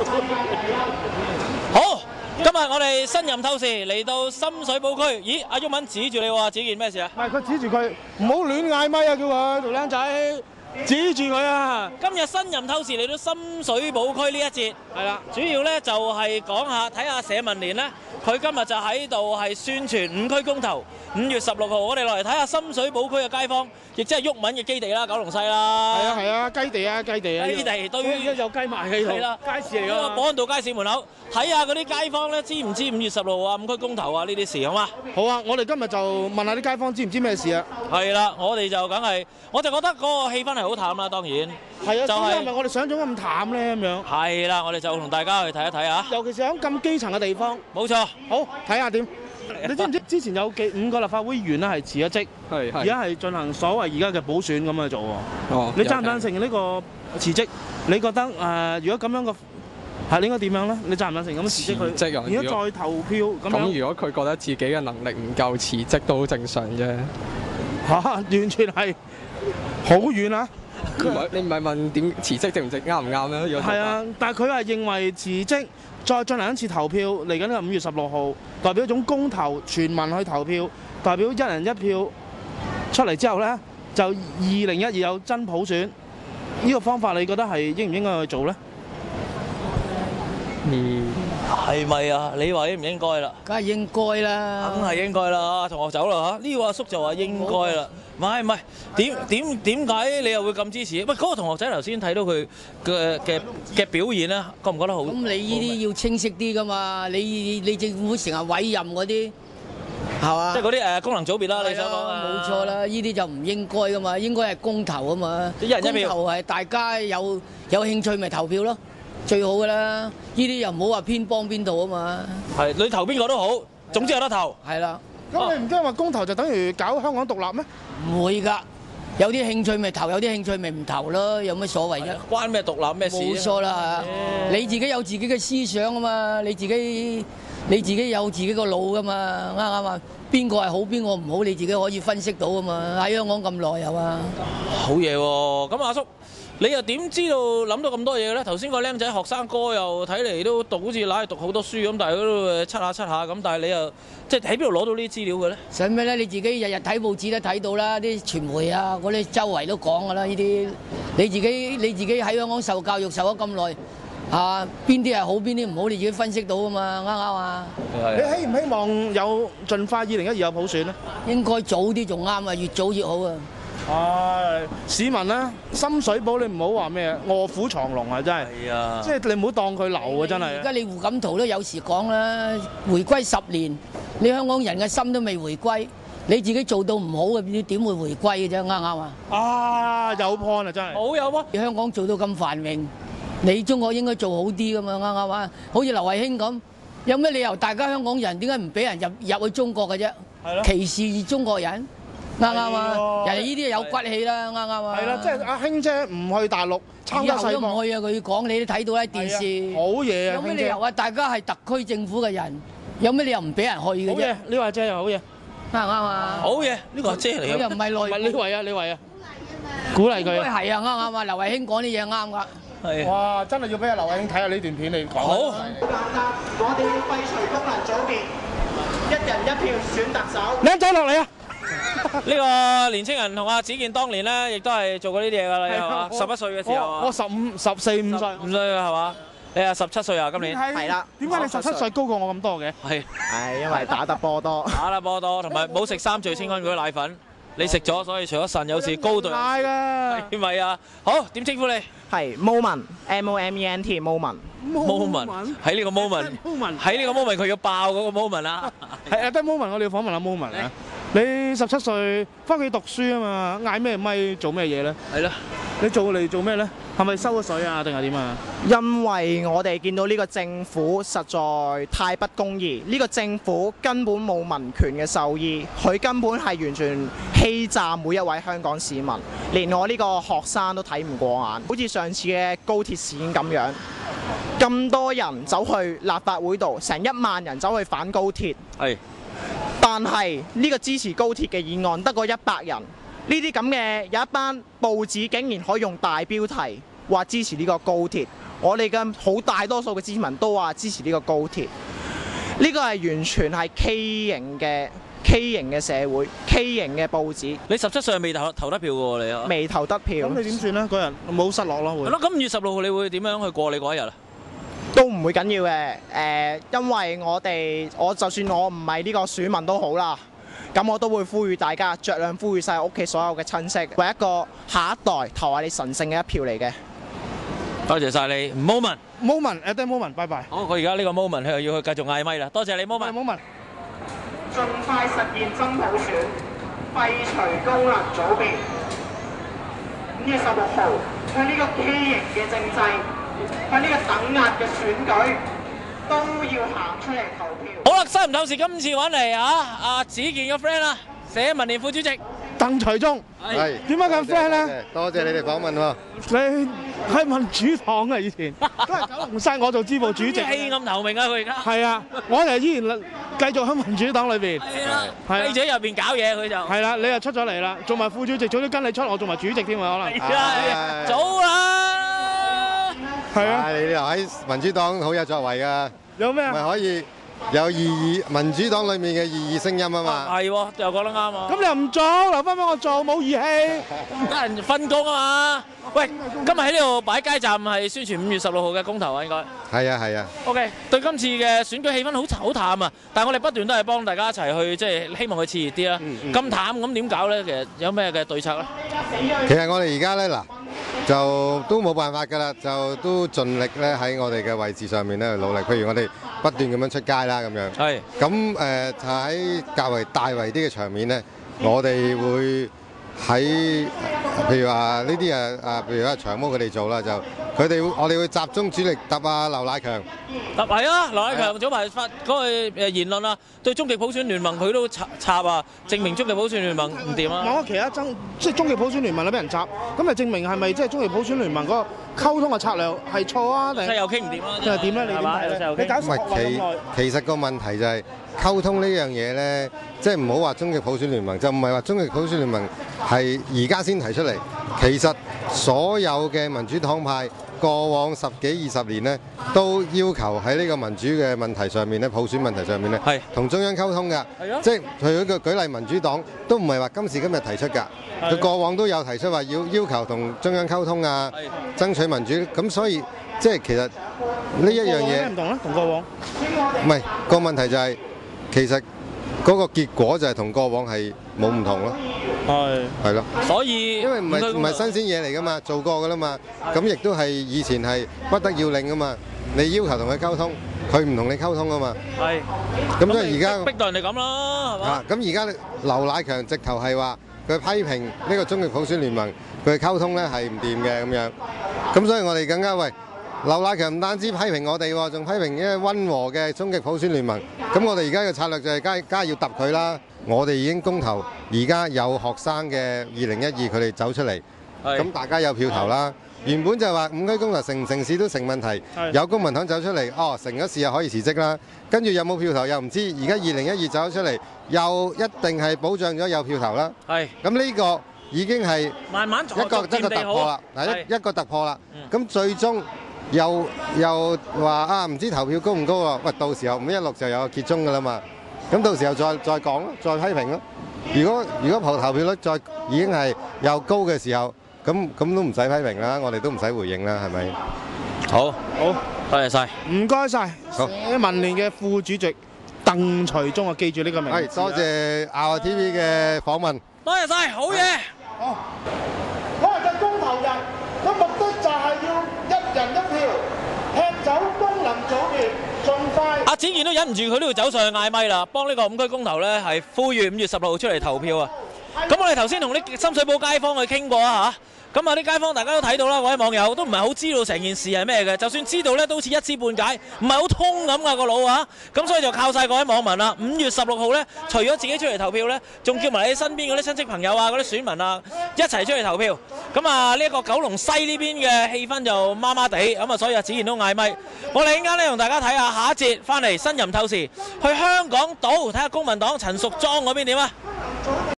好，今日我哋新任透視嚟到深水埗區。咦，阿毓民指住你喎，指件咩事啊？ 唔係佢指住佢，唔好亂嗌咪啊！叫佢條僆仔指住佢啊！ 今日新任透視嚟到深水埗區呢一節，係啦，主要咧就係講下睇下社民連咧，佢今日就喺度係宣傳五區公投。5月16號，我哋落嚟睇下深水埗區嘅街坊，亦即係毓民嘅基地啦，九龍西啦。 係啊，雞地啊，雞地啊！ 基地對於有雞賣喺度， 係啦， 街市嚟㗎嘛。 保安道街市門口睇下嗰啲街坊咧，知唔知5月16號啊，五區公投啊呢啲事好嘛？ 好啊，我哋今日就問下啲街坊知唔知咩事啊？ 係啦，我哋就梗係，我就覺得嗰個氣氛係好淡啦，當然。 係啊， 就係係咪我哋想象咁淡咧咁樣？ 係啦，我哋就同大家去睇一睇啊。 尤其是喺咁基層嘅地方。 冇錯， 好睇下點。你知唔知之前有5個立法會議員咧係辭咗職，而家係進行所謂而家嘅補選咁去做喎。 哦， 你贊唔贊成呢個辭職？你覺得如果咁樣嘅係應該點樣咧？你贊唔贊成咁辭職佢？ 辭職啊！ 如果再投票咁樣， 咁如果佢覺得自己嘅能力唔夠，辭職都好正常啫。 完全係好遠啊！ 你唔係問點辭職正唔正啱唔啱咩？ 係啊，但係佢係認為辭職再進行一次投票，嚟緊呢個5月16號，代表一種公投，全民去投票，代表一人一票出嚟之後呢，就2012有真普選。呢個方法你覺得係應唔應該去做呢？ 係咪啊？你話應唔應該啦？ 梗係應該啦， 梗係應該啦，同學走啦嚇。呢個阿叔就話應該啦。唔係，點解你又會咁支持？喂，嗰個同學仔頭先睇到佢嘅表現咧，覺唔覺得好？ 咁你呢啲要清晰啲噶嘛？你政府成日委任嗰啲係嘛？ 即係嗰啲功能組別啦，你想講啊？ 冇錯啦，呢啲就唔應該噶嘛，應該係公投啊嘛。 一人一票， 公投係大家有興趣咪投票咯，最好噶啦。呢啲又唔好話偏幫邊度啊嘛。 係你投邊個都好，總之有得投。 係啦。 咁你唔驚話公投就等於搞香港獨立咩？ 唔會㗎，有啲興趣咪投，有啲興趣咪唔投咯，有乜所謂啫？ 關咩獨立咩事？ 冇錯啦，你自己有自己嘅思想啊嘛，你自己有自己個腦㗎嘛，啱唔啱啊？邊個係好，邊個唔好，你自己可以分析到啊嘛。喺香港咁耐係嘛？ 好嘢喎！咁阿叔，你又點知道諗到咁多嘢咧？頭先個僆仔學生哥又睇嚟都讀好似揦嚟讀好多書咁，但係佢都七下咁，但係你又即係喺邊度攞到呢啲資料嘅咧？ 使咩咧？你自己日日睇報紙都睇到啦，啲傳媒啊，嗰啲周圍都講㗎啦，呢啲你自己喺香港受教育受咗咁耐。邊啲係好，邊啲唔好，你自己分析到啊嘛，啱唔啱啊？ 你希唔希望有盡快2012有普選呢？ 應該早啲仲啱啊，越早越好啊！ 市民咧，深水埗你唔好話咩，臥虎藏龍啊，真係。係啊，即係你唔好當佢流啊，真係。 而家你胡錦濤都有時講啦，回歸10年，你香港人嘅心都未回歸，你自己做到唔好嘅，你點會回歸嘅啫？啱唔啱啊？ 有 point 啊，真係。 好有喎！ 香港做到咁繁榮。你中國應該做好啲噶嘛，啱唔啱啊？好似劉慧卿咁，有咩理由大家香港人點解唔俾人入去中國嘅啫？係咯，歧視中國人，啱唔啱啊？人哋呢啲有骨氣啦，啱唔啱啊？ 係啦，即係阿卿姐唔去大陸參加世博， 以後都唔去啊！佢講你都睇到喺電視， 好嘢啊！ 有咩理由啊？大家係特區政府嘅人，有咩理由唔俾人去嘅啫？ 好嘢，呢個阿姐又好嘢， 啱唔啱啊？ 好嘢，呢個阿姐嚟嘅， 又唔係內， 唔係呢位啊，呢位啊，鼓勵佢。 應該係啊，啱唔啱啊？劉慧卿講啲嘢啱㗎。 哇！真係要俾阿劉慧卿睇下呢段片，你講。 好。 我哋要廢除功能組別，1人1票選特首。 靚仔落嚟啊！ 呢個年青人同阿子健當年咧，亦都係做過呢啲嘢㗎啦，係嘛？11歲嘅時候啊。 我14、15歲。 5歲係嘛？你係17歲啊？今年。 係啦。 點解你17歲高過我咁多嘅？ 係因為打得波多。 打得波多，同埋冇食3聚氰胺嗰啲奶粉。你食咗，所以除咗腎有時高度。 係㗎。 係咪啊？好，點稱呼你？ 係 moment，moment moment。 moment 喺呢個 moment，喺呢個 moment 佢要爆嗰個 moment 啦。 係啊，得 moment，我哋要訪問下 moment 啊。你17歲翻屋企讀書啊嘛，嗌咩咪做咩嘢咧？ 係啦。 你做嚟做咩咧？係咪收咗水啊？定係點啊？ 因為我哋見到呢個政府實在太不公義，呢個政府根本冇民權嘅授意，佢根本係完全欺詐每一位香港市民，連我呢個學生都睇唔過眼。好似上次嘅高鐵事件咁樣，咁多人走去立法會度，成1萬人走去反高鐵，但係呢個支持高鐵嘅議案得個100人。呢啲咁嘅有一班報紙竟然可以用大標題話支持呢個高鐵， 我哋嘅好大多數嘅支持民都話支持呢個高鐵。呢個係完全係畸形嘅社會，畸形嘅報紙。 你17歲未投得票嘅喎，你啊？ 未投得票。 咁你點算咧？嗰日冇失落咯，會。 係咯，咁5月16號你會點樣去過你嗰一日啊？ 都唔會緊要嘅，因為我就算我唔係呢個選民都好啦，咁我都會呼籲大家，酌量呼籲晒屋企所有嘅親戚，為一個下一代投下你神聖嘅一票嚟嘅。 多謝晒你 moment，at the moment， 拜拜。 好，佢而家呢個 moment 佢又要去繼續嗌咪啦。多謝你 moment。 盡快實現真普選，廢除功能組別。5月16號，向呢個畸形嘅政制，向呢個等壓嘅選舉，都要行出嚟投票。 好啦，新唔透視今次揾嚟阿子健嘅 friend 啦，社民連副主席鄧徐中。 係點解咁 friend 咧？ 多謝你哋訪問喎。 你係民主黨嘅以前，都係九龍西我做支部主席。 棄暗投明啊！佢而家係啊，我哋依然繼續喺民主黨裏邊。 係啦，記者入邊搞嘢佢就係啦，你又出咗嚟啦，做埋副主席，早啲跟你出，我做埋主席添啊，可能。 係啊，早啦。 係啊， 你留喺民主黨好有作為㗎， 有咩啊？ 咪可以有異議民主黨裡面嘅異議聲音啊嘛。 係喎，又講得啱啊。 咁你又唔做，留翻俾我做，冇義氣。 得人分工啊嘛。喂，今日喺呢度擺街站係宣傳5月16號嘅公投啊，應該。 係啊係啊。 OK， 對今次嘅選舉氣氛好淡啊，但係我哋不斷都係幫大家一齊去，即係希望佢熾熱啲啦。咁淡咁點搞咧？其實有咩嘅對策咧？ 其實我哋而家咧嗱，就都冇辦法㗎啦，就都盡力咧喺我哋嘅位置上面咧去努力。譬如我哋不斷咁樣出街啦，咁樣。係。咁就喺較為大圍啲嘅場面咧，我哋會喺譬如話呢啲譬如話長毛佢哋做啦，就我哋會集中主力揼啊劉乃強。係啊，劉乃強早排發嗰個言論啊，對終極普選聯盟佢都插啊，證明終極普選聯盟唔掂啊。 某其他即係終極普選聯盟都俾人插，咁就證明係咪即係終極普選聯盟嗰個溝通嘅策略係錯啊？定係又傾唔掂啊？ 定係點咧？你點睇咧？你搞錯咁耐。 其實個問題就係溝通呢樣嘢咧，即係唔好話終極普選聯盟，就唔係話終極普選聯盟係而家先提出嚟。其實所有嘅民主黨派過往10幾20年呢，都要求喺呢個民主嘅問題上面咧，普選問題上面咧，同中央溝通㗎。即係佢個舉例，民主黨都唔係話今時今日提出㗎，佢過往都有提出話要求同中央溝通啊，爭取民主。咁所以即係其實呢一樣嘢唔同啦，同過往唔係個問題就係其實嗰個結果就係同過往係冇唔同咯。係咯， 所以因為唔係新鮮嘢嚟㗎嘛，做過㗎啦嘛，咁亦都係以前係不得要領㗎嘛，你要求同佢溝通，佢唔同你溝通㗎嘛，係，咁所以而家逼到人哋咁啦，係嘛？ 咁而家劉乃強直頭係話佢批評呢個終極普選聯盟佢溝通咧係唔掂嘅咁樣，咁所以我哋更加劉乃強唔單止批評我哋喎，仲批評一個溫和嘅終極普選聯盟。咁我哋而家嘅策略就係梗係要揼佢啦。我哋已經公投，而家有學生嘅2012佢哋走出嚟，咁大家有票投啦。原本就係話5區公投成唔成事都成問題，有公民黨走出嚟，成咗事又可以辭職啦。跟住有冇票投又唔知，而家2012走出嚟，又一定係保障咗有票投啦。咁呢個已經係慢慢一個突破啦，一個突破啦。咁最終又話唔知投票高唔高喎？喂，到時候516就有個結終㗎啦嘛。咁到時候再講咯，再批評咯。如果投票率再已經係又高嘅時候，咁都唔使批評啦，我哋都唔使回應啦，係咪？ 好，多謝晒， 唔該晒。社民連嘅副主席鄧徐中啊，記住呢個名字。 係，多謝亞TV嘅訪問。 多謝晒，好嘢。 我係嘅公投人，個目的就係要一人一票，踢走功能組別。 阿子健都忍唔住，佢都要走上去嗌咪啦，幫呢個5區公投咧係呼籲5月16號出嚟投票啊！咁我哋頭先同啲深水埗街坊去傾過啊嚇，咁啊啲街坊大家都睇到啦，各位網友都唔係好知道成件事係咩嘅，就算知道咧都好似一知半解，唔係好通咁噶個腦啊！咁所以就靠晒各位網民啦。5月16號咧，除咗自己出嚟投票咧，仲叫埋你身邊嗰啲親戚朋友啊、嗰啲選民啊一齊出嚟投票。咁啊呢一個九龍西呢邊嘅氣氛就麻麻地，咁啊所以啊子健都嗌咪。我哋陣間咧同大家睇下下一節翻嚟新任透視，去香港島睇下公民黨陳淑莊嗰邊點啊！